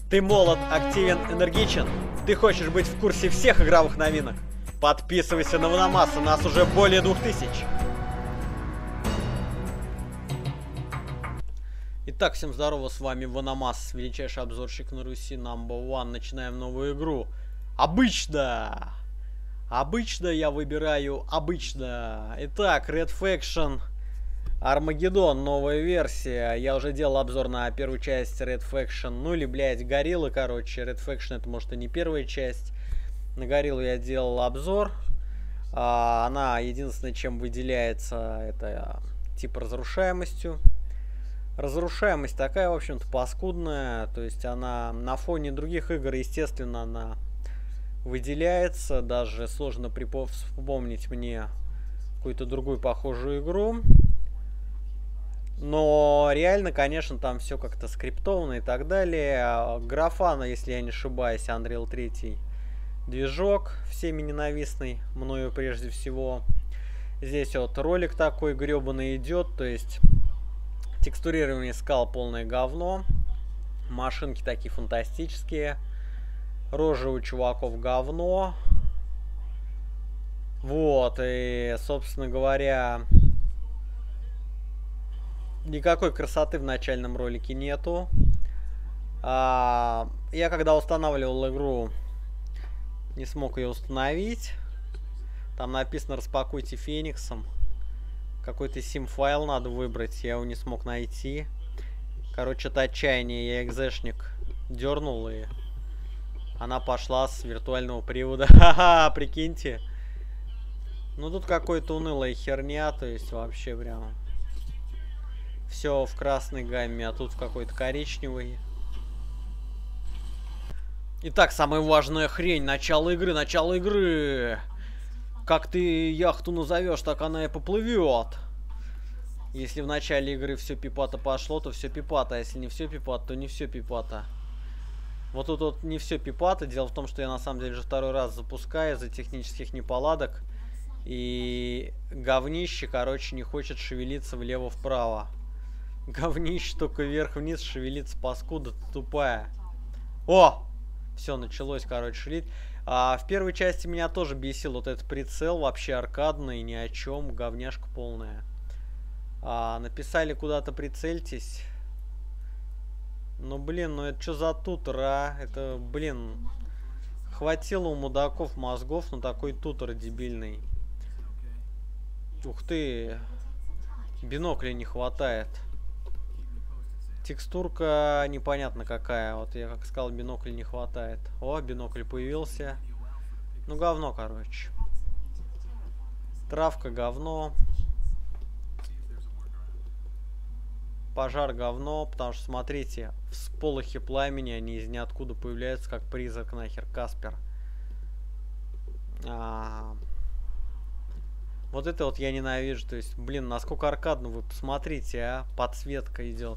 Ты молод, активен, энергичен. Ты хочешь быть в курсе всех игровых новинок. Подписывайся на Ваномас, у нас уже более 2000. Итак, всем здорово, с вами Ваномас, величайший обзорщик на Руси, number one. Начинаем новую игру. Обычно я выбираю обычно. Итак, Red Faction Армагеддон, новая версия. Я уже делал обзор на первую часть Red Faction. Ну или, блядь, Гориллы, короче. Red Faction это, может, и не первая часть. На Гориллу я делал обзор. Она единственное, чем выделяется, это типа разрушаемостью. Разрушаемость такая, в общем-то, паскудная. То есть она на фоне других игр, естественно, она выделяется. Даже сложно вспомнить мне какую-то другую похожую игру. Но реально, конечно, там все как-то скриптовано и так далее. Графана, если я не ошибаюсь, Unreal 3 движок, всеми ненавистный, мною прежде всего. Здесь вот ролик такой гребаный идет, то есть текстурирование скал полное говно. Машинки такие фантастические. Рожи у чуваков говно. Вот, и, собственно говоря, никакой красоты в начальном ролике нету. Я когда устанавливал игру, не смог ее установить. Там написано «Распакуйте Фениксом». Какой-то сим-файл надо выбрать, я его не смог найти. Короче, это отчаяние, я экзешник дернул, и она пошла с виртуального привода. Ха-ха, прикиньте. Ну тут какой-то унылая херня, то есть вообще прям все в красной гамме, а тут в какой-то коричневый. Итак, самая важная хрень. Начало игры, начало игры. Как ты яхту назовешь, так она и поплывет. Если в начале игры все пипата пошло, то все пипата. А если не все пипата, то не все пипата. Вот тут вот не все пипата. Дело в том, что я на самом деле уже второй раз запускаю из-за технических неполадок. И говнище, короче, не хочет шевелиться влево-вправо. Говнище только вверх-вниз шевелится, паскуда тупая. О! Все, началось, короче, шевелить. В первой части меня тоже бесил вот этот прицел, вообще аркадный, ни о чем, говняшка полная. Написали куда-то прицельтесь. Ну, блин, ну это что за тутор, а? Это, блин, хватило у мудаков мозгов на такой тутор дебильный. Ух ты, бинокля не хватает. Текстурка непонятно какая. Вот я как сказал, бинокль не хватает. О, бинокль появился. Ну, говно, короче. Травка говно. Пожар говно. Потому что, смотрите, всполохи пламени, они из ниоткуда появляются, как призрак нахер Каспер. Вот это вот я ненавижу. То есть, блин, насколько аркадно, вы посмотрите, а. Подсветка идет.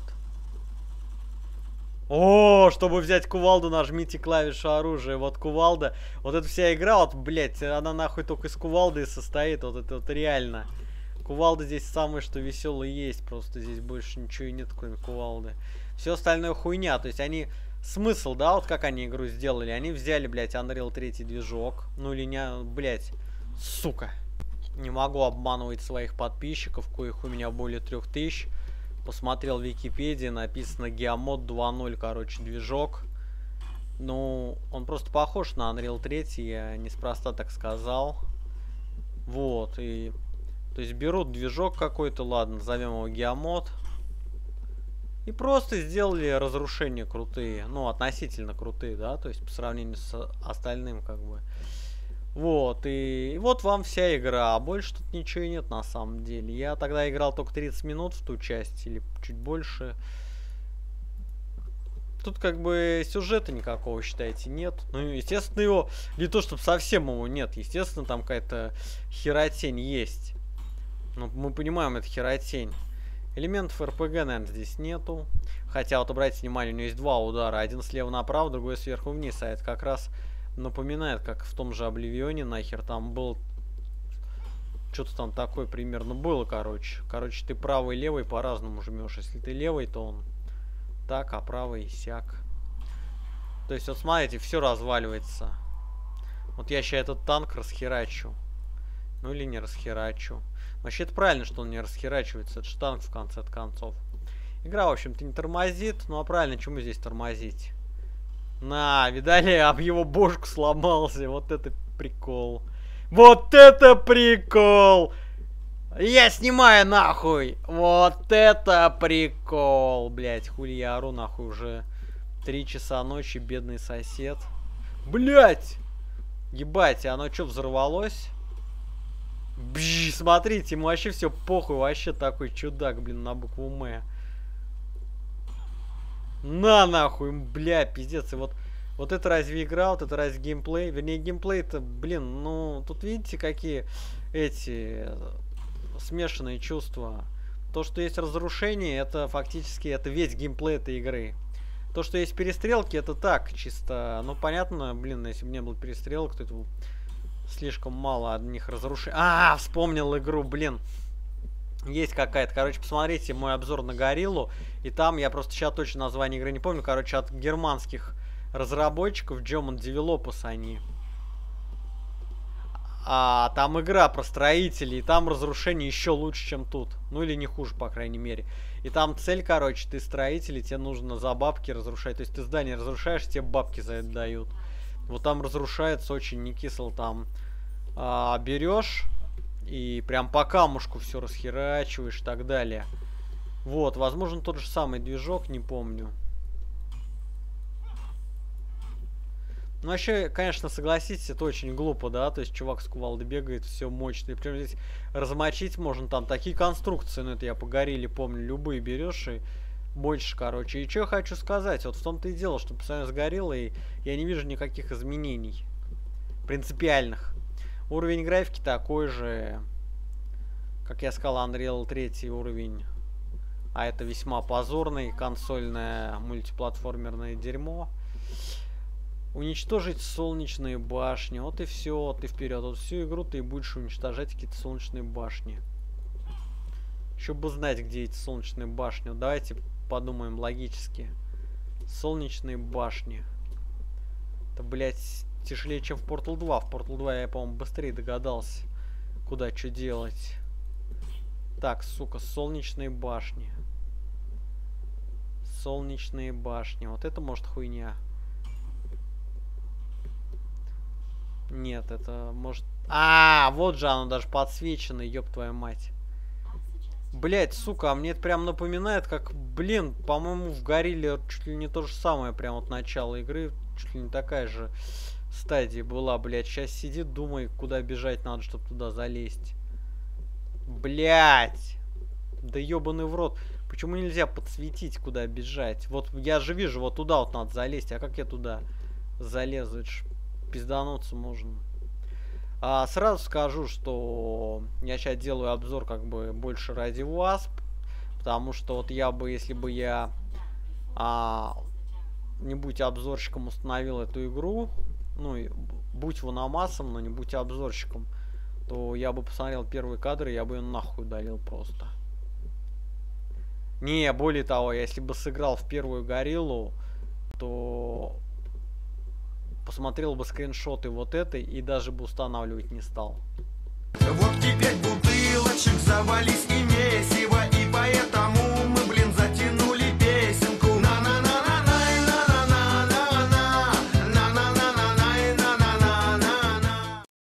О, чтобы взять кувалду, нажмите клавишу оружия. Вот кувалда. Вот эта вся игра, вот, блядь, она нахуй только из кувалды состоит. Вот это вот реально. Кувалда здесь самое, что веселое есть. Просто здесь больше ничего и нет, кроме кувалды. Все остальное хуйня. То есть они... Смысл, да, вот как они игру сделали. Они взяли, блядь, Unreal 3 движок. Ну или не... Блядь, сука. Не могу обманывать своих подписчиков, коих у меня более 3000. Посмотрел в Википедии, написано Geomod 2.0, короче, движок. Ну, он просто похож на Unreal 3, я неспроста так сказал. Вот, и... То есть берут движок какой-то, ладно, назовем его Geomod. И просто сделали разрушения крутые. Ну, относительно крутые, да, то есть по сравнению с остальным, как бы. Вот, и вот вам вся игра, а больше тут ничего и нет на самом деле. Я тогда играл только 30 минут в ту часть, или чуть больше. Тут как бы сюжета никакого, считайте, нет. Ну, естественно, его, не то чтобы совсем его нет, естественно, там какая-то херотень есть. Ну, мы понимаем, это херотень. Элементов РПГ, наверное, здесь нету. Хотя, вот обратите внимание, у него есть два удара. Один слева направо, другой сверху вниз, а это как раз... Напоминает, как в том же Обливионе, нахер, там был... Что-то там такое примерно было, короче. Короче, ты правый и левый по-разному жмешь. Если ты левый, то он так, а правый сяк. То есть, вот смотрите, все разваливается. Вот я сейчас этот танк расхерачу. Ну или не расхерачу. Вообще это правильно, что он не расхерачивается. Это же танк в конце концов. Игра, в общем-то, не тормозит. Ну а правильно, чему здесь тормозить? На, видали, об его бошку сломался. Вот это прикол. Вот это прикол! Я снимаю нахуй! Вот это прикол! Блять, хули я ору нахуй уже 3 часа ночи, бедный сосед. Блять! Ебать, оно что, взорвалось? Бжж, смотрите, ему вообще все похуй, вообще такой чудак, блин, на букву М. На нахуй, бля, пиздец. И вот это разве игра, вот это разве геймплей? Вернее, геймплей-то, блин, ну, тут видите, какие эти смешанные чувства. То, что есть разрушение, это фактически, это весь геймплей этой игры. То, что есть перестрелки, это так, чисто, ну, понятно, блин, если бы не было перестрелок, то это слишком мало одних разрушений. А, вспомнил игру, блин. Есть какая-то, короче, посмотрите мой обзор на Гориллу. И там, я просто сейчас точно название игры не помню, короче, от германских разработчиков, German Developers они. А там игра про строителей, и там разрушение еще лучше, чем тут. Ну или не хуже, по крайней мере. И там цель, короче, ты строитель, и тебе нужно за бабки разрушать. То есть ты здание разрушаешь, тебе бабки за это дают. Вот там разрушается очень не кисло, там берешь и прям по камушку все расхерачиваешь и так далее. Вот, возможно, тот же самый движок, не помню. Ну, вообще, конечно, согласитесь, это очень глупо, да? То есть чувак с кувалдой бегает, все мощно. И прям здесь размочить можно там такие конструкции, ну это я по Горилле помню, любые берешь и больше, короче. И что я хочу сказать, вот в том-то и дело, что по сравнению с Гориллой я не вижу никаких изменений принципиальных. Уровень графики такой же, как я сказал, Unreal 3 уровень. А это весьма позорный консольное мультиплатформерное дерьмо. Уничтожить солнечные башни. Вот и все, ты вперед. Вот всю игру ты будешь уничтожать какие-то солнечные башни. Еще бы знать, где эти солнечные башни. Вот давайте подумаем логически. Солнечные башни. Это, блядь, тяжелее, чем в Portal 2. В Portal 2 я, по-моему, быстрее догадался, куда что делать. Так, сука, солнечные башни. Солнечные башни. Вот это, может, хуйня. Нет, это может... А, вот же оно даже подсвечено, ёб твою мать. Блять, сука, а мне это прям напоминает, как, блин, по-моему, в Горилле чуть ли не то же самое, прям вот начало игры, чуть ли не такая же стадия была, блять. Сейчас сидит, думает, куда бежать надо, чтобы туда залезть. Блять. Да ёбаный в рот. Почему нельзя подсветить, куда бежать? Вот я же вижу, вот туда вот надо залезть, а как я туда залезу? Это ж пиздануться можно. Сразу скажу, что я сейчас делаю обзор как бы больше ради вас, потому что вот я бы, если бы я не будь обзорщиком, установил эту игру, ну и будь ваномасом, но не будь обзорщиком, то я бы посмотрел первые кадры, я бы ее нахуй удалил просто. Не, более того, если бы сыграл в первую Гориллу, то посмотрел бы скриншоты вот этой и даже бы устанавливать не стал. Вот теперь бутылочек завались.